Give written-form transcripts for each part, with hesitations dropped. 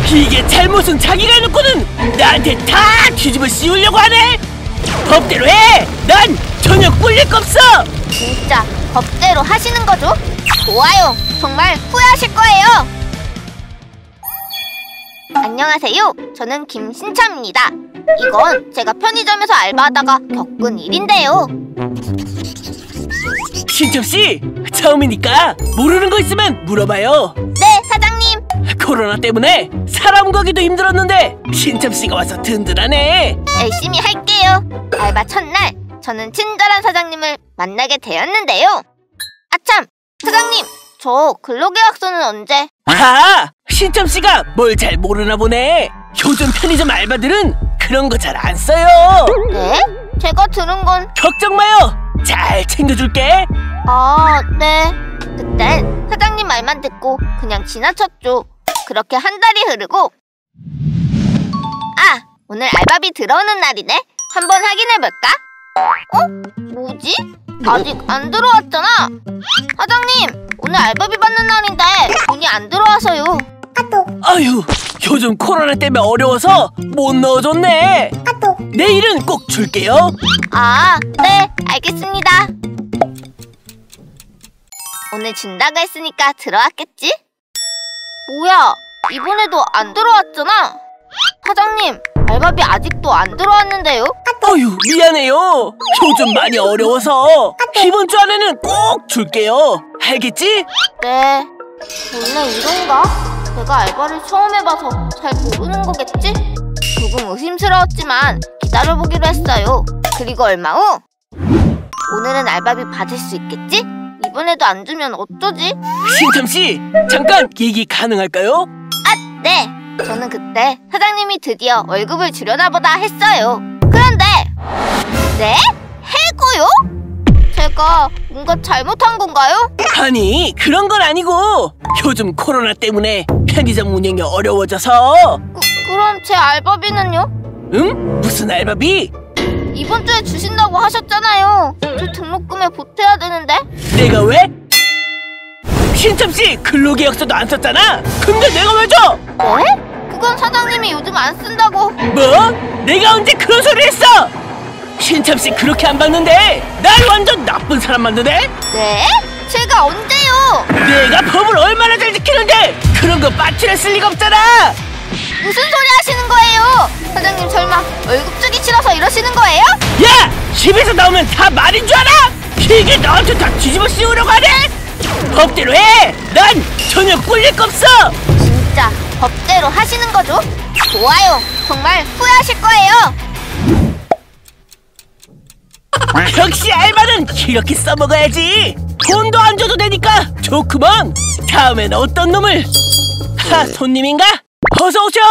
이게 잘못은 자기가 해놓고는 나한테 다 뒤집어 씌우려고 하네. 법대로 해. 난 전혀 꿀릴 거 없어. 진짜 법대로 하시는 거죠? 좋아요. 정말 후회하실 거예요. 안녕하세요. 저는 김신참입니다. 이건 제가 편의점에서 알바하다가 겪은 일인데요. 신첩씨, 처음이니까 모르는 거 있으면 물어봐요. 네, 사장님. 코로나 때문에 사람 구하기도 힘들었는데 신첩씨가 와서 든든하네. 열심히 할게요. 알바 첫날, 저는 친절한 사장님을 만나게 되었는데요. 아참, 사장님, 저 근로계약서는 언제? 아, 신첩씨가 뭘 잘 모르나 보네. 요즘 편의점 알바들은 그런 거 잘 안 써요. 네? 제가 들은 건... 걱정 마요. 잘 챙겨줄게. 아, 네. 그땐 사장님 말만 듣고 그냥 지나쳤죠. 그렇게 한 달이 흐르고... 아! 오늘 알바비 들어오는 날이네. 한번 확인해볼까? 뭐지? 아직 안 들어왔잖아. 사장님, 오늘 알바비 받는 날인데 돈이 안 들어와서요. 아유, 요즘 코로나 때문에 어려워서 못 넣어줬네. 내일은 꼭 줄게요. 아, 네, 알겠습니다. 오늘 준다고 했으니까 들어왔겠지? 뭐야, 이번에도 안 들어왔잖아. 사장님, 알바비 아직도 안 들어왔는데요? 아유, 미안해요. 요즘 많이 어려워서 이번 주 안에는 꼭 줄게요. 알겠지? 네, 원래 이런가? 내가 알바를 처음 해봐서 잘 모르는 거겠지? 조금 의심스러웠지만 기다려보기로 했어요. 그리고 얼마 후 오늘은 알바비 받을 수 있겠지? 이번에도 안 주면 어쩌지? 신참씨, 잠깐 얘기 가능할까요? 아, 네! 저는 그때 사장님이 드디어 월급을 주려나 보다 했어요. 그런데 네? 해고요? 제가 뭔가 잘못한 건가요? 아니, 그런 건 아니고 요즘 코로나 때문에 편의점 운영이 어려워져서. 그럼 제 알바비는요? 응? 무슨 알바비? 이번 주에 주신다고 하셨잖아요. 저 등록금에 보태야 되는데. 내가 왜? 신참씨, 근로계약서도 안 썼잖아. 근데 내가 왜 줘? 네? 그건 사장님이 요즘 안 쓴다고. 뭐? 내가 언제 그런 소리를 했어? 신참씨 그렇게 안 받는데 날 완전 나쁜 사람 만드네? 네? 제가 언제요? 내가 법을 얼마나 잘 지키는데 그런 거 빠트려 쓸 리가 없잖아. 무슨 소리 하시는 거예요? 사장님 설마 월급 주기 싫어서 이러시는 거예요? 야! 집에서 나오면 다 말인 줄 알아? 이게 나한테 다 뒤집어 씌우려고 하네? 법대로 해! 난 전혀 꿀릴 거 없어! 진짜 법대로 하시는 거죠? 좋아요. 정말 후회하실 거예요. 역시 알바는 이렇게 써먹어야지. 돈도 안 줘도 되니까 좋구먼. 다음엔 어떤 놈을? 손님인가? 어서 오셔.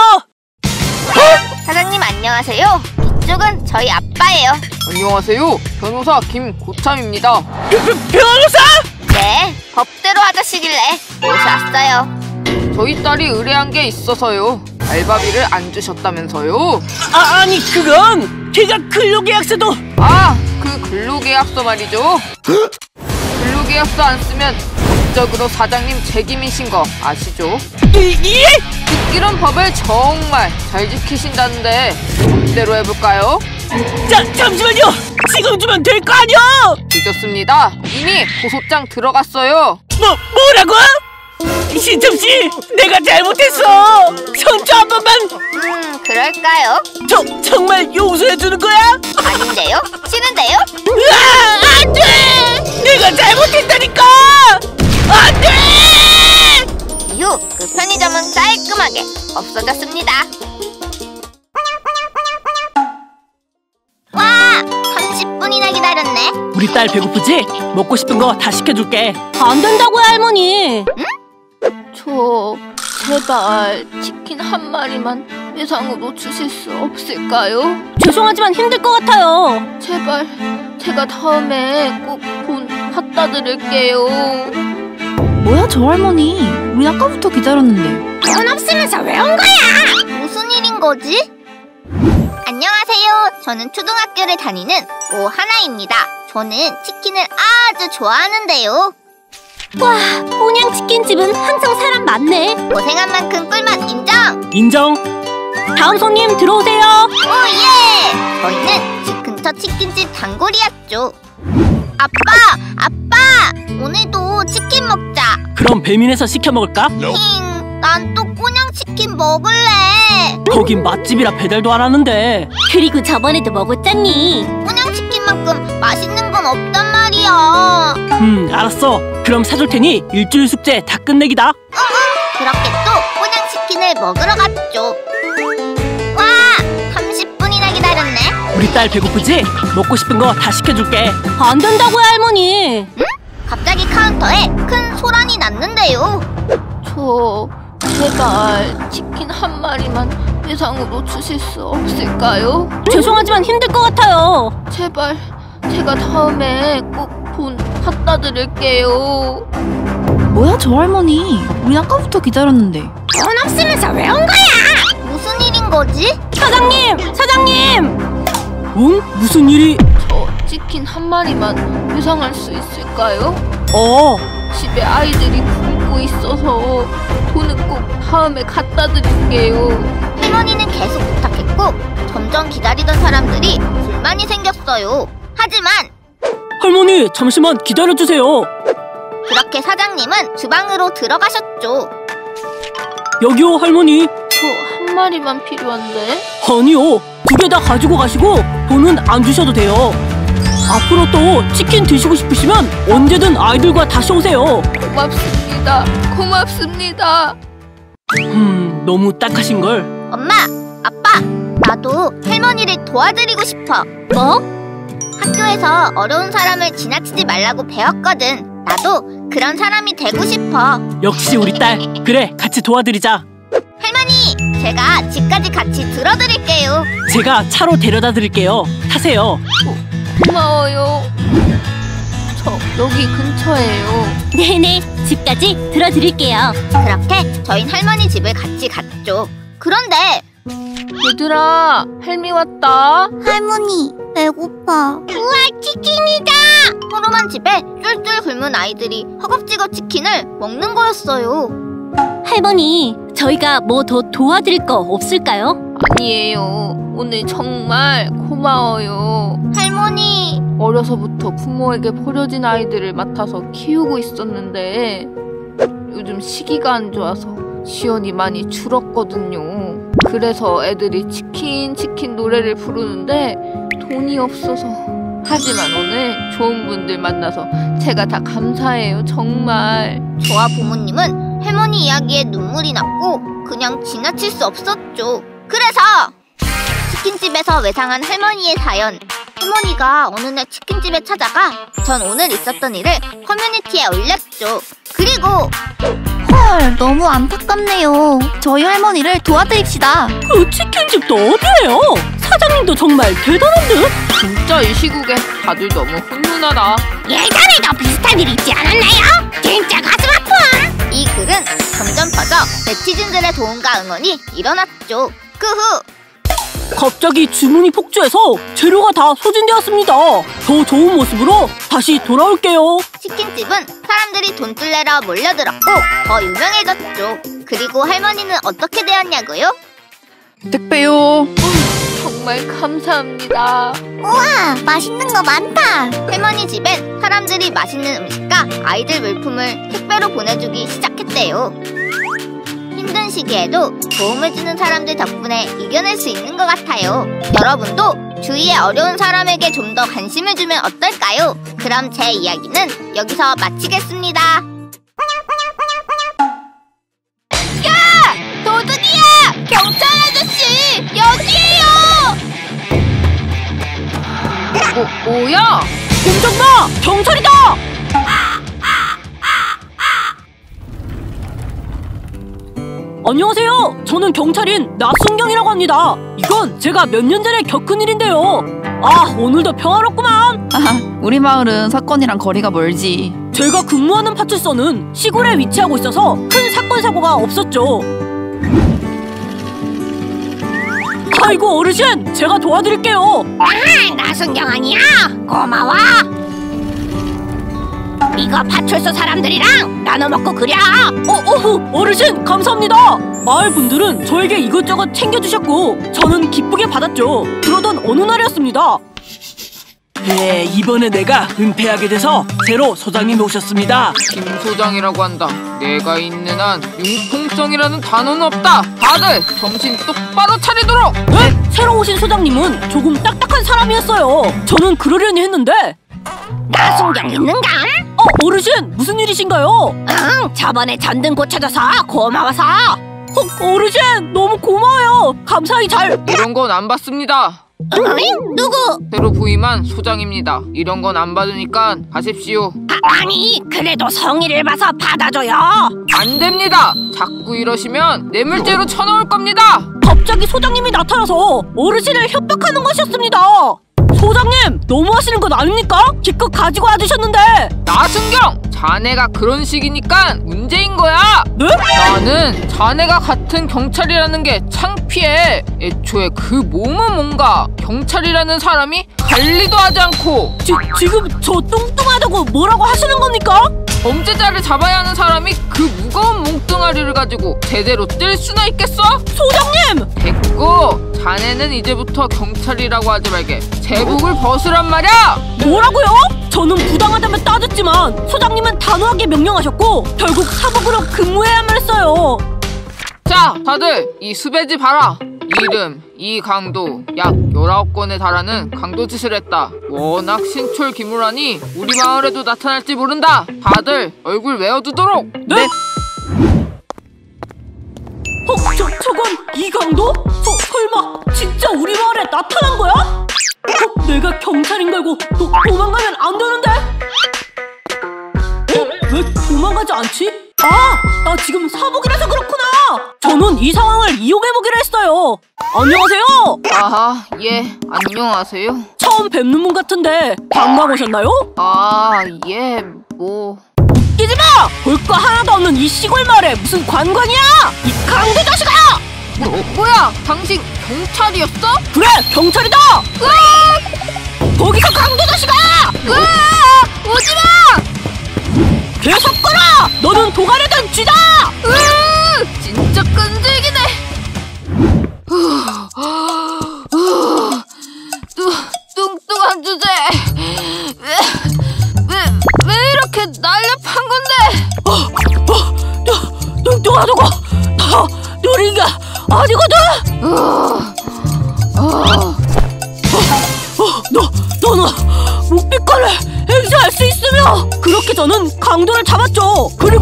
사장님 안녕하세요. 이쪽은 저희 아빠예요. 안녕하세요. 변호사 김고참입니다. 변호사? 네, 법대로 하자시길래 모셔왔어요. 저희 딸이 의뢰한 게 있어서요. 알바비를 안 주셨다면서요? 아니 그건 걔가 근로계약서도. 그 근로계약서 말이죠. 근로계약서 안 쓰면 법적으로 사장님 책임이신 거 아시죠? 예? 이런 법을 정말 잘 지키신다는데 법대로 해볼까요? 잠시만요. 지금 주면 될 거 아니야? 늦었습니다. 이미 고소장 들어갔어요. 뭐라고? 신참씨, 내가 잘못했어. 선처 한 번만. 그럴까요? 정말 용서해주는 거야? 아닌데요? 싫은데요? 으아! 안 돼! 내가 잘못했다니까! 안 돼! 이후 그 편의점은 깔끔하게 없어졌습니다. 와! 30분이나 기다렸네. 우리 딸 배고프지? 먹고 싶은 거 다 시켜줄게. 안 된다고요, 할머니. 응? 제발 치킨 한 마리만 외상으로 주실 수 없을까요? 죄송하지만 힘들 것 같아요. 제발 제가 다음에 꼭 돈 갖다 드릴게요. 뭐야 저 할머니, 우리 아까부터 기다렸는데. 돈 없으면서 왜 온 거야? 무슨 일인 거지? 안녕하세요. 저는 초등학교를 다니는 오하나입니다. 저는 치킨을 아주 좋아하는데요. 와, 꼬냥치킨집은 항상 사람 많네. 고생한 만큼 꿀맛 인정! 인정. 다음 손님 들어오세요. 오예! 저희는 집 근처 치킨집 단골이었죠. 아빠! 오늘도 치킨 먹자. 그럼 배민에서 시켜 먹을까? 난 또 꼬냥치킨 먹을래. 거긴 맛집이라 배달도 안 하는데. 그리고 저번에도 먹었잖니. 꼬냥치킨만큼 맛있는 건 없단 말이야. 알았어. 그럼 사줄 테니 일주일 숙제 다 끝내기다. 그렇게 또 꼬냥치킨을 먹으러 갔죠. 와! 30분이나 기다렸네. 우리 딸 배고프지? 먹고 싶은 거 다 시켜줄게. 안 된다고요, 할머니. 갑자기 카운터에 큰 소란이 났는데요. 저 제발 치킨 한 마리만 배상으로 주실 수 없을까요? 죄송하지만 힘들 것 같아요. 제발 제가 다음에 꼭 돈 갖다 드릴게요. 뭐야 저 할머니? 우린 아까부터 기다렸는데. 돈 없으면서 왜 온 거야? 무슨 일인 거지? 사장님! 응? 무슨 일이? 저 치킨 한 마리만 배상할 수 있을까요? 집에 아이들이 굶고 있어서 돈은 꼭 다음에 갖다 드릴게요. 할머니는 계속 부탁했고 점점 기다리던 사람들이 불만이 생겼어요. 하지만 할머니, 잠시만 기다려주세요. 그렇게 사장님은 주방으로 들어가셨죠. 여기요, 할머니. 저 한 마리만 필요한데. 아니요, 2개 다 가지고 가시고 돈은 안 주셔도 돼요. 앞으로 또 치킨 드시고 싶으시면 언제든 아이들과 다시 오세요. 고맙습니다. 너무 딱하신걸. 엄마, 아빠, 나도 할머니를 도와드리고 싶어. 뭐? 학교에서 어려운 사람을 지나치지 말라고 배웠거든. 나도 그런 사람이 되고 싶어. 역시 우리 딸. 그래, 같이 도와드리자. 할머니, 제가 집까지 같이 들어드릴게요. 제가 차로 데려다 드릴게요. 타세요. 고마워요. 저 여기 근처에요. 네네, 집까지 들어드릴게요. 그렇게 저흰 할머니 집을 같이 갔죠. 그런데 얘들아, 할미 왔다. 할머니, 배고파. 우와, 치킨이다! 허름한 집에 쫄쫄 굶은 아이들이 허겁지겁 치킨을 먹는 거였어요. 할머니, 저희가 뭐 더 도와드릴 거 없을까요? 아니에요. 오늘 정말 고마워요. 할머니, 어려서부터 부모에게 버려진 아이들을 맡아서 키우고 있었는데 요즘 시기가 안 좋아서 지원이 많이 줄었거든요. 그래서 애들이 치킨 노래를 부르는데 돈이 없어서. 하지만 오늘 좋은 분들 만나서 제가 다 감사해요, 정말. 저와 부모님은 할머니 이야기에 눈물이 났고 그냥 지나칠 수 없었죠. 그래서 치킨집에서 외상한 할머니의 사연. 할머니가 어느 날 치킨집에 찾아가 전 오늘 있었던 일을 커뮤니티에 올렸죠. 그리고 헐, 너무 안타깝네요. 저희 할머니를 도와드립시다. 그 치킨집도 어디예요? 사장님도 정말 대단한 듯? 진짜 이 시국에 다들 너무 훈훈하다. 예전에도 비슷한 일 있지 않았나요? 진짜 가슴 아파. 이 글은 점점 퍼져 네티즌들의 도움과 응원이 일어났죠. 그 후 갑자기 주문이 폭주해서 재료가 다 소진되었습니다. 더 좋은 모습으로 다시 돌아올게요. 치킨집은 사람들이 돈줄 내러 몰려들었고 더 유명해졌죠. 그리고 할머니는 어떻게 되었냐고요? 택배요. 정말 감사합니다. 우와, 맛있는 거 많다. 할머니 집엔 사람들이 맛있는 음식과 아이들 물품을 택배로 보내주기 시작했대요. 힘든 시기에도 도움을 주는 사람들 덕분에 이겨낼 수 있는 것 같아요. 여러분도 주위에 어려운 사람에게 좀 더 관심을 주면 어떨까요? 그럼 제 이야기는 여기서 마치겠습니다. 야! 도둑이야! 경찰 아저씨! 여기에요! 뭐야? 공정마! 경찰이다! 안녕하세요. 저는 경찰인 나순경이라고 합니다. 이건 제가 몇 년 전에 겪은 일인데요. 아, 오늘도 평화롭구만. 우리 마을은 사건이랑 거리가 멀지. 제가 근무하는 파출소는 시골에 위치하고 있어서 큰 사건 사고가 없었죠. 아이고 어르신, 제가 도와드릴게요. 나순경 아니야? 고마워. 이거 파출소 사람들이랑 나눠 먹고 그려. 어르신 감사합니다. 마을 분들은 저에게 이것저것 챙겨주셨고 저는 기쁘게 받았죠. 그러던 어느 날이었습니다. 네, 이번에 내가 은퇴하게 돼서 새로 소장님이 오셨습니다. 김 소장이라고 한다. 내가 있는 한 융통성이라는 단어는 없다. 다들 정신 똑바로 차리도록. 네? 새로 오신 소장님은 조금 딱딱한 사람이었어요. 저는 그러려니 했는데 나순경 있는가? 어르신 무슨 일이신가요? 응, 저번에 전등 고쳐줘서 고마워서. 어르신 너무 고마워요. 감사히 잘. 이런 건 안 받습니다. 응? 누구? 새로 부임한 소장입니다. 이런 건 안 받으니까 가십시오. 아니, 그래도 성의를 봐서 받아줘요. 안 됩니다. 자꾸 이러시면 뇌물죄로 쳐넣을 겁니다. 갑자기 소장님이 나타나서 어르신을 협박하는 것이었습니다. 소장님 너무하시는 것 아닙니까? 기껏 가지고 와주셨는데. 나순경! 자네가 그런 식이니까 문제인 거야. 네? 나는 자네가 같은 경찰이라는 게 창피해. 애초에 그 몸은 뭔가 경찰이라는 사람이 관리도 하지 않고. 지금 저 뚱뚱하다고 뭐라고 하시는 겁니까? 범죄자를 잡아야 하는 사람이 그 무거운 몽뚱아리를 가지고 제대로 뛸 수나 있겠어? 소장님! 됐고, 자네는 이제부터 경찰이라고 하지 말게 제복을 벗으란 말이야! 뭐라고요? 저는 부당하다면 따졌지만 소장님은 단호하게 명령하셨고 결국 사복으로 근무해야만 했어요. 자, 다들 이 수배지 봐라. 이름 이강도 약 19건에 달하는 강도짓을 했다. 워낙 신철기물하니 우리 마을에도 나타날지 모른다. 다들 얼굴 외워두도록. 네? 저건 이강도? 설마 진짜 우리 마을에 나타난 거야? 내가 경찰인 걸 알고 도망가면 안 되는데? 왜 도망가지 않지? 나 지금 사복이라서 그렇구나. 저는 이 상황을 이용해보기로 했어요. 안녕하세요. 아하, 예, 안녕하세요. 처음 뵙는 분 같은데 관광 오셨나요? 예, 뭐... 웃기지 마! 볼 거 하나도 없는 이 시골 마을에 무슨 관광이야! 이 강도 자식아! 뭐야? 당신 경찰이었어? 그래, 경찰이다! 거기서 강도 자식아! 오지마! 계속 꺼라! 너는 도가래든 쥐다! 진짜 끈질기네. 뚱뚱한 주제. 왜 이렇게 날렵한 건데? 뚱뚱하다고 다 노린 게 아니거든! 너는 묵비권을 행사할 수 있으며 그렇게 저는 강도를 잡았죠. 그리고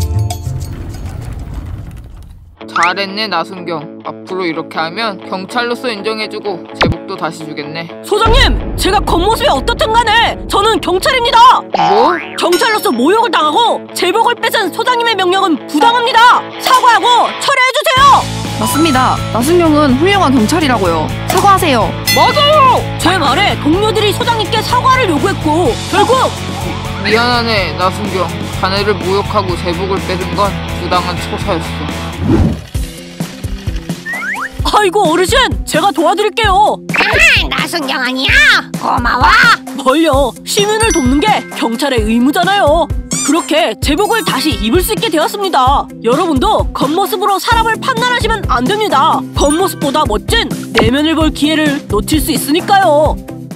잘했네, 나순경. 앞으로 이렇게 하면 경찰로서 인정해주고 제복도 다시 주겠네. 소장님, 제가 겉모습이 어떻든 간에 저는 경찰입니다. 뭐? 경찰로서 모욕을 당하고 제복을 뺏은 소장님의 명령은 부당합니다. 사과하고 철회해주세요. 맞습니다. 나순경은 훌륭한 경찰이라고요. 사과하세요. 맞아요. 제 말에 동료들이 소장님께 사과를 요구했고 결국 미안하네, 나순경. 자네를 모욕하고 제복을 뺏은 건 부당한 처사였어. 아이고 어르신, 제가 도와드릴게요. 나순경 아니야? 고마워. 뭘요? 시민을 돕는 게 경찰의 의무잖아요. 그렇게 제복을 다시 입을 수 있게 되었습니다. 여러분도 겉모습으로 사람을 판단하시면 안 됩니다. 겉모습보다 멋진 내면을 볼 기회를 놓칠 수 있으니까요.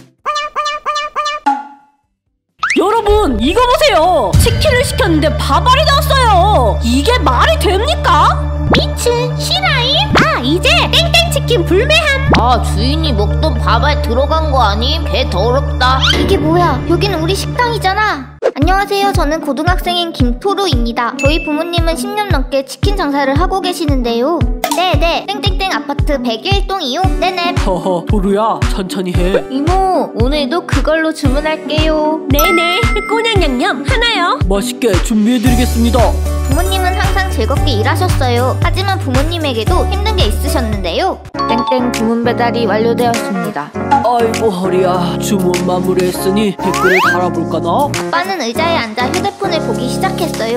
여러분, 이거 보세요. 치킨을 시켰는데 밥알이 나왔어요. 이게 말이 됩니까? 미친 실화임? 이제 땡땡치킨 불매함. 주인이 먹던 밥알 들어간 거 아님? 개 더럽다. 이게 뭐야? 여기는 우리 식당이잖아. 안녕하세요. 저는 고등학생인 김토루입니다. 저희 부모님은 10년 넘게 치킨 장사를 하고 계시는데요. 네네, 땡땡땡 아파트 101동이요. 네네. 허허, 도루야, 천천히 해. 이모, 오늘도 그걸로 주문할게요. 네네, 꼬냥냥냠 하나요. 맛있게 준비해드리겠습니다. 부모님은 항상 즐겁게 일하셨어요. 하지만 부모님에게도 힘든 게 있으셨는데요. 땡땡 주문 배달이 완료되었습니다. 아이고 허리야, 주문 마무리했으니 댓글을 달아볼까나? 아빠는 의자에 앉아 휴대폰을 보기 시작했어요.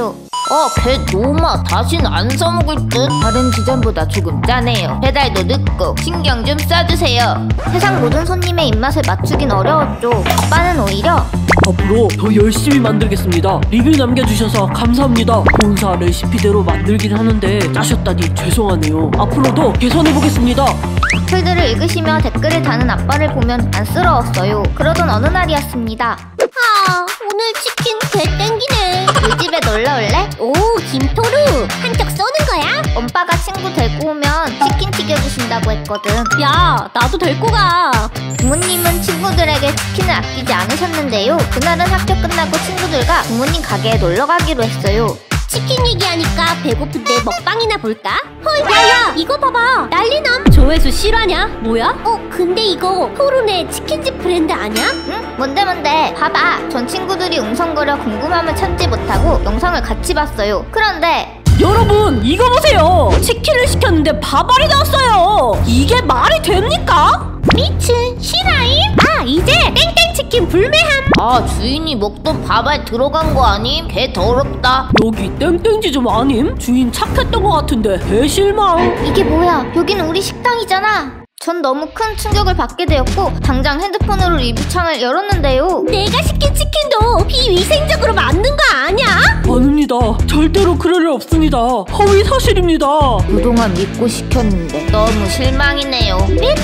걔 노마 다신 안 사먹을 듯. 다른 지점보다 조금 짜네요. 배달도 늦고 신경 좀 써주세요. 세상 모든 손님의 입맛을 맞추긴 어려웠죠. 아빠는 오히려 앞으로 더 열심히 만들겠습니다. 리뷰 남겨주셔서 감사합니다. 본사 레시피대로 만들긴 하는데 짜셨다니 죄송하네요. 앞으로도 개선해보겠습니다. 댓글들을 읽으시며 댓글을 다는 아빠를 보면 안쓰러웠어요. 그러던 어느 날이었습니다. 오늘 치킨 개 땡기네. 우리 집에 놀러 올래? 오, 김토르 한턱 쏘는 거야? 엄빠가 친구 데리고 오면 치킨 튀겨주신다고 했거든. 야, 나도 데리고 가. 부모님은 친구들에게 치킨을 아끼지 않으셨는데요. 그날은 학교 끝나고 친구들과 부모님 가게에 놀러 가기로 했어요. 치킨 얘기하니까 배고픈데 먹방이나 볼까? 헐, 야야, 이거 봐봐. 난리남. 조회수 실화냐? 뭐야? 근데 이거 토르네 치킨집 브랜드 아니야? 응? 뭔데? 봐봐. 전 친구들이 웅성거려 궁금함을 참지 못하고 영상을 같이 봤어요. 그런데 여러분 이거 보세요. 치킨을 시켰는데 밥알이 나왔어요. 이게 말이 됩니까? 미츠, 실화임? 이제 땡땡치킨 불매함. 주인이 먹던 밥알 들어간 거 아님? 개 더럽다. 여기 땡땡지 좀 아님? 주인 착했던 것 같은데 대실망. 이게 뭐야? 여기는 우리 식당이잖아. 전 너무 큰 충격을 받게 되었고 당장 핸드폰으로 리뷰창을 열었는데요. 내가 시킨 치킨도 비위생적으로 만든 거 아니야? 아닙니다. 절대로 그럴 일 없습니다. 허위 사실입니다. 그동안 믿고 시켰는데 너무 실망이네요.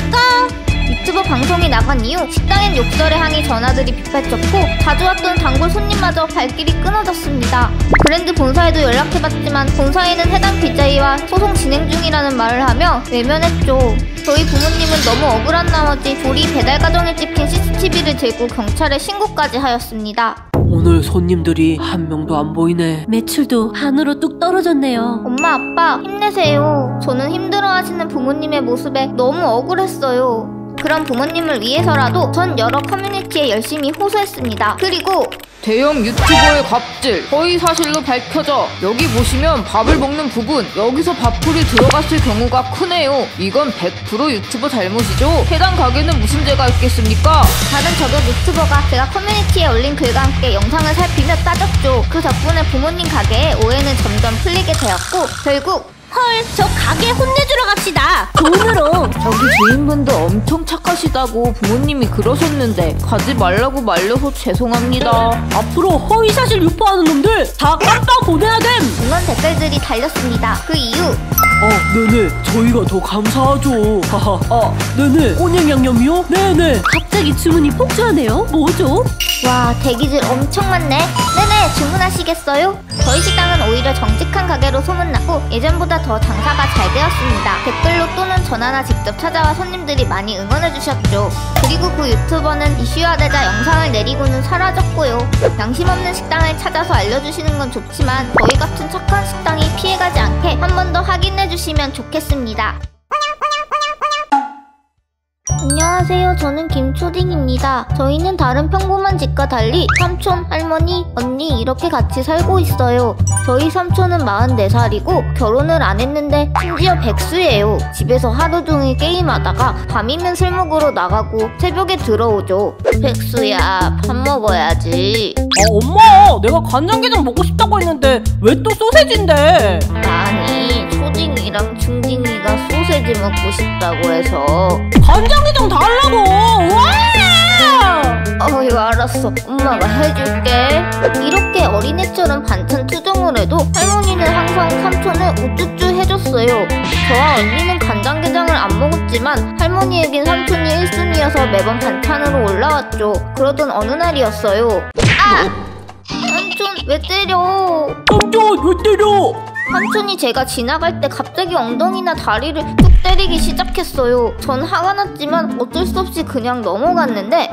유튜버 방송이 나간 이후 식당엔 욕설의 항의 전화들이 빗발쳤고 자주 왔던 단골 손님마저 발길이 끊어졌습니다. 브랜드 본사에도 연락해봤지만 본사에는 해당 BJ와 소송 진행 중이라는 말을 하며 외면했죠. 저희 부모님은 너무 억울한 나머지 조리 배달 과정에 찍힌 CCTV를 들고 경찰에 신고까지 하였습니다. 오늘 손님들이 한 명도 안 보이네. 매출도 반으로 뚝 떨어졌네요. 엄마, 아빠 힘내세요. 저는 힘들어하시는 부모님의 모습에 너무 억울했어요. 그런 부모님을 위해서라도 전 여러 커뮤니티에 열심히 호소했습니다. 그리고 대형 유튜버의 갑질 허위 사실로 밝혀져. 여기 보시면 밥을 먹는 부분 여기서 밥풀이 들어갔을 경우가 크네요. 이건 100% 유튜버 잘못이죠. 해당 가게는 무슨 죄가 있겠습니까? 다른 저격 유튜버가 제가 커뮤니티에 올린 글과 함께 영상을 살피며 따졌죠. 그 덕분에 부모님 가게에 오해는 점점 풀리게 되었고 결국 헐, 저 가게 혼내주러 갑시다. 돈으로. 저기 주인분도 엄청 착하시다고 부모님이 그러셨는데 가지 말라고 말려서 죄송합니다. 앞으로 허위 사실 유포하는 놈들 다 깜빡 보내야 됨. 응원 댓글들이 달렸습니다. 그 이유 네네. 저희가 더 감사하죠. 하하. 네네. 꼬냥 양념이요? 네네. 갑자기 주문이 폭주하네요. 뭐죠? 와, 대기질 엄청 많네. 네네, 주문하시겠어요? 저희 식당은 오히려 정직한 가게로 소문났고 예전보다 더 장사가 잘 되었습니다. 댓글로 또는 전화나 직접 찾아와 손님들이 많이 응원해주셨죠. 그리고 그 유튜버는 이슈화되자 영상을 내리고는 사라졌고요. 양심 없는 식당을 찾아서 알려주시는 건 좋지만 저희 같은 착한 식당이 피해가지 않게 한 번 더 확인해주시면 좋겠습니다. 안녕하세요. 저는 김초딩입니다. 저희는 다른 평범한 집과 달리 삼촌, 할머니, 언니 이렇게 같이 살고 있어요. 저희 삼촌은 44살이고 결혼을 안 했는데 심지어 백수예요. 집에서 하루 종일 게임하다가 밤이면 술 먹으러 나가고 새벽에 들어오죠. 백수야, 밥 먹어야지. 엄마, 내가 간장게장 먹고 싶다고 했는데 왜 또 소세지인데? 아니, 초딩이랑 중딩이가 소세지 먹고 싶다고 해서. 간장게장 달라고. 이거 알았어. 엄마가 해줄게. 이렇게 어린애처럼 반찬 투정을 해도 할머니는 항상 삼촌을 우쭈쭈 해줬어요. 저와 언니는 간장게장을 안 먹었지만 할머니에겐 삼촌이 1순위여서 매번 반찬으로 올라왔죠. 그러던 어느 날이었어요. 삼촌 왜 때려? 삼촌 왜 때려? 삼촌이 제가 지나갈 때 갑자기 엉덩이나 다리를 툭 때리기 시작했어요. 전 화가 났지만 어쩔 수 없이 그냥 넘어갔는데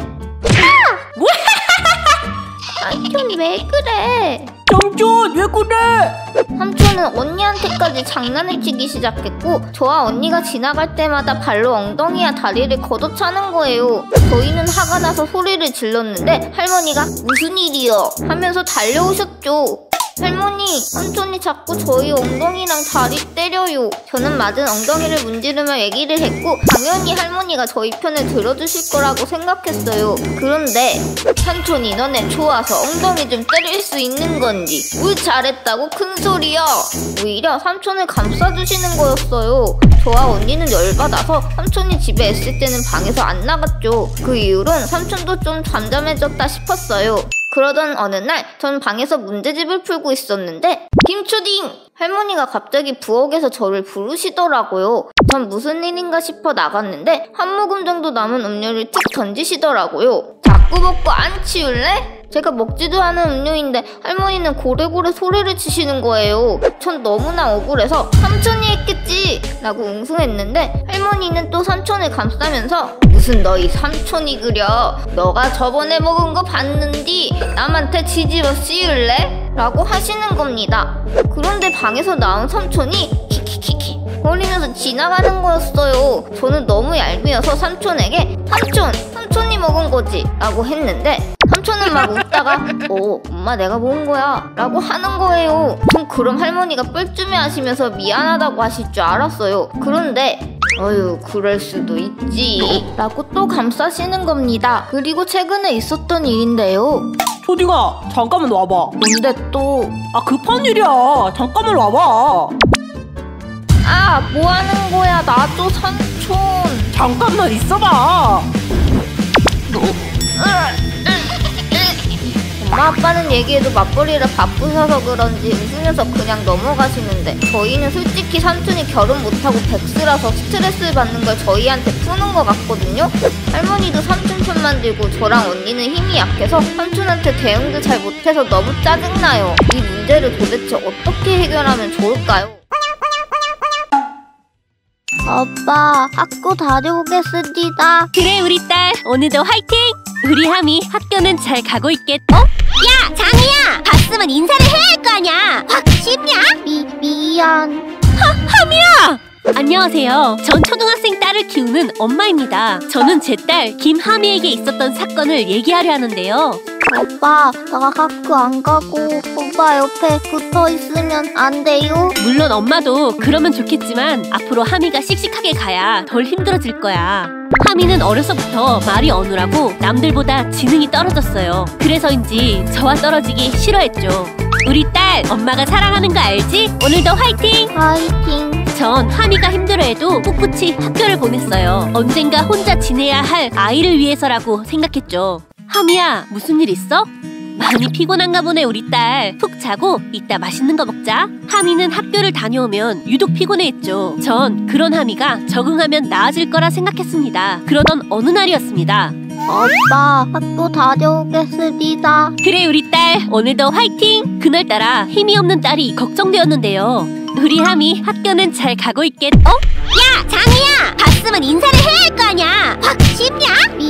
삼촌 왜 그래? 삼촌 왜 그래? 삼촌은 언니한테까지 장난을 치기 시작했고 저와 언니가 지나갈 때마다 발로 엉덩이와 다리를 걷어차는 거예요. 저희는 화가 나서 소리를 질렀는데 할머니가 무슨 일이여 하면서 달려오셨죠. 할머니, 삼촌이 자꾸 저희 엉덩이랑 다리 때려요. 저는 맞은 엉덩이를 문지르며 얘기를 했고 당연히 할머니가 저희 편을 들어주실 거라고 생각했어요. 그런데 삼촌이 너네 좋아서 엉덩이 좀 때릴 수 있는 건지 뭘 잘했다고 큰 소리야. 오히려 삼촌을 감싸주시는 거였어요. 저와 언니는 열받아서 삼촌이 집에 있을 때는 방에서 안 나갔죠. 그 이후론 삼촌도 좀 잠잠해졌다 싶었어요. 그러던 어느 날 전 방에서 문제집을 풀고 있었는데 김초딩! 할머니가 갑자기 부엌에서 저를 부르시더라고요. 전 무슨 일인가 싶어 나갔는데 한 모금 정도 남은 음료를 툭 던지시더라고요. 자꾸 먹고 안 치울래? 제가 먹지도 않은 음료인데 할머니는 고래고래 소리를 치시는 거예요. 전 너무나 억울해서 삼촌이 했겠지! 라고 웅성했는데 할머니는 또 삼촌을 감싸면서 무슨 너희 삼촌이 그려? 너가 저번에 먹은 거 봤는디 남한테 뒤집어 씌울래? 라고 하시는 겁니다. 그런데 방에서 나온 삼촌이 키키키키 거리면서 지나가는 거였어요. 저는 너무 얄미워서 삼촌에게 삼촌이 먹은 거지 라고 했는데 삼촌은 막 웃다가 엄마 내가 먹은 거야 라고 하는 거예요. 전 그럼 할머니가 뻘쭘해 하시면서 미안하다고 하실 줄 알았어요. 그런데 어휴 그럴 수도 있지 라고 또 감싸시는 겁니다. 그리고 최근에 있었던 일인데요. 초딩아, 잠깐만 와봐. 뭔데 또? 아, 급한 일이야. 잠깐만 와봐. 아 뭐하는 거야 나도 삼촌. 잠깐만 있어봐. 엄마 아빠는 얘기해도 맞벌이라 바쁘셔서 그런지 웃으면서 그냥 넘어가시는데 저희는 솔직히 삼촌이 결혼 못하고 백수라서 스트레스를 받는 걸 저희한테 푸는 것 같거든요. 할머니도 삼촌 편만 들고 저랑 언니는 힘이 약해서 삼촌한테 대응도 잘 못해서 너무 짜증나요. 이 문제를 도대체 어떻게 해결하면 좋을까요? 아빠 학교 다녀오겠습니다. 그래 우리 딸 오늘도 화이팅! 우리 하미 학교는 잘 가고 있겠... 야 장이야! 봤으면 인사를 해야 할 거 아냐! 확 쉽냐? 미안. 하미야! 안녕하세요. 전 초등학생 딸을 키우는 엄마입니다. 저는 제 딸 김하미에게 있었던 사건을 얘기하려 하는데요. 오빠, 나 학교 안 가고 오빠 옆에 붙어 있으면 안 돼요? 물론 엄마도 그러면 좋겠지만 앞으로 하미가 씩씩하게 가야 덜 힘들어질 거야. 하미는 어려서부터 말이 어눌하고 남들보다 지능이 떨어졌어요. 그래서인지 저와 떨어지기 싫어했죠. 우리 딸 엄마가 사랑하는 거 알지? 오늘도 화이팅! 화이팅. 전 하미가 힘들어해도 꿋꿋이 학교를 보냈어요. 언젠가 혼자 지내야 할 아이를 위해서라고 생각했죠. 하미야, 무슨 일 있어? 많이 피곤한가 보네 우리 딸. 푹 자고 이따 맛있는 거 먹자. 하미는 학교를 다녀오면 유독 피곤해했죠. 전 그런 하미가 적응하면 나아질 거라 생각했습니다. 그러던 어느 날이었습니다. 오빠, 학교 다녀오겠습니다. 그래 우리 딸 오늘도 화이팅! 그날따라 힘이 없는 딸이 걱정되었는데요. 우리 하미 학교는 잘 가고 있겠... 야 장이야! 봤으면 인사를 해야 할 거 아냐! 확 쉽냐?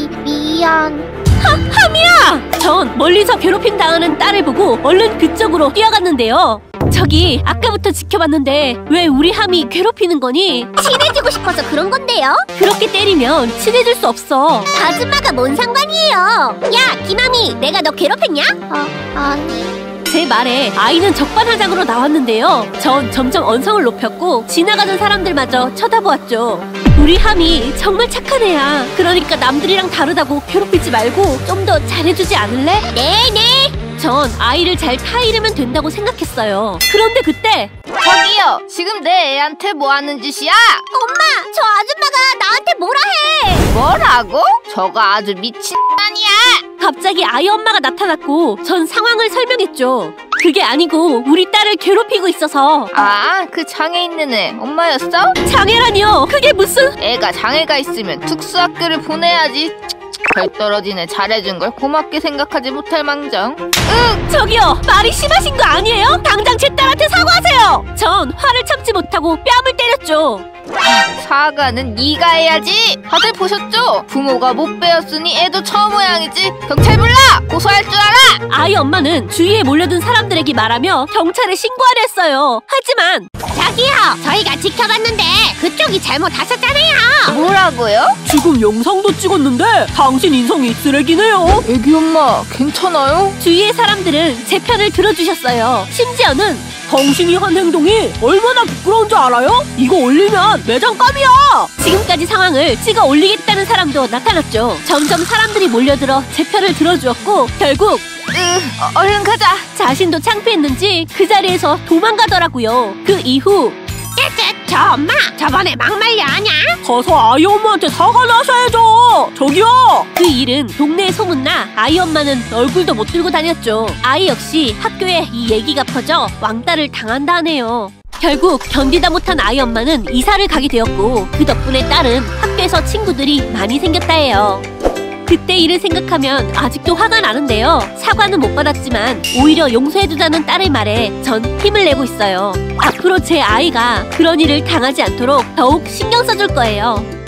미안. 하미야! 전 멀리서 괴롭힘 당하는 딸을 보고 얼른 그쪽으로 뛰어갔는데요. 저기 아까부터 지켜봤는데 왜 우리 하미 괴롭히는 거니? 친해지고 싶어서 그런 건데요. 그렇게 때리면 친해질 수 없어. 아줌마가 뭔 상관이에요? 야, 김하미, 내가 너 괴롭혔냐? 아니. 제 말에 아이는 적반하장으로 나왔는데요. 전 점점 언성을 높였고 지나가는 사람들마저 쳐다보았죠. 우리 하미 정말 착한 애야. 그러니까 남들이랑 다르다고 괴롭히지 말고 좀 더 잘해주지 않을래? 네네. 전 아이를 잘 타이르면 된다고 생각했어요. 그런데 그때 저기요, 지금 내 애한테 뭐 하는 짓이야? 엄마, 저 아줌마가 나한테 뭐라 해. 뭐라고? 저거 아주 미친 아니야. 갑자기 아이 엄마가 나타났고 전 상황을 설명했죠. 그게 아니고 우리 딸을 괴롭히고 있어서. 아, 그 장애 있는 애 엄마였어? 장애라니요? 그게 무슨... 애가 장애가 있으면 특수학교를 보내야지. 별 떨어진 애 잘해준 걸 고맙게 생각하지 못할 망정. 저기요, 말이 심하신 거 아니에요? 당장 제 딸한테 사과하세요. 전 화를 참지 못하고 뺨을 때렸죠. 사과는 네가 해야지. 다들 보셨죠? 부모가 못 배웠으니 애도 처 모양이지. 경찰 불러! 고소할 줄 알아! 아이 엄마는 주위에 몰려든 사람들에게 말하며 경찰에 신고하려 했어요. 하지만 저기요, 저희가 지켜봤는데 그쪽이 잘못하셨잖아요. 뭐라고요? 지금 영상도 찍었는데 당신 인성이 쓰레기네요. 애기 엄마 괜찮아요? 주위의 사람들은 제 편을 들어주셨어요. 심지어는 당신이 한 행동이 얼마나 부끄러운 줄 알아요? 이거 올리면 매장감이야! 지금까지 상황을 찍어 올리겠다는 사람도 나타났죠. 점점 사람들이 몰려들어 제 편을 들어주었고 결국 얼른 가자. 자신도 창피했는지 그 자리에서 도망가더라고요. 그 이후 저 엄마 저번에 막말려 하냐? 가서 아이 엄마한테 사과를 하셔야죠. 저기요. 그 일은 동네에 소문나 아이 엄마는 얼굴도 못 들고 다녔죠. 아이 역시 학교에 이 얘기가 퍼져 왕따를 당한다 하네요. 결국 견디다 못한 아이 엄마는 이사를 가게 되었고 그 덕분에 딸은 학교에서 친구들이 많이 생겼다 해요. 그때 일을 생각하면 아직도 화가 나는데요. 사과는 못 받았지만 오히려 용서해주자는 딸의 말에 전 힘을 내고 있어요. 앞으로 제 아이가 그런 일을 당하지 않도록 더욱 신경 써줄 거예요.